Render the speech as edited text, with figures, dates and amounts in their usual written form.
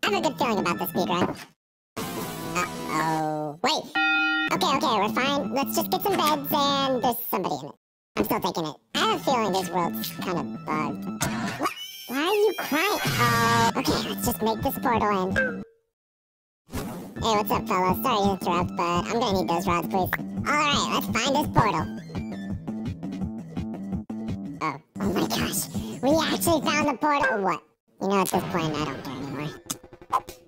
I have a good feeling about this speedrun. Uh-oh. Wait. Okay, we're fine. Let's just get some beds and there's somebody in it. I'm still taking it. I have a feeling this world's kind of bugged. What? Why are you crying? Oh, okay, let's just make this portal in. Hey, what's up, fellas? Sorry to interrupt, but I'm gonna need those rods, please. Alright, let's find this portal. Oh my gosh. We actually found the portal. What? You know, at this point, I don't care anymore.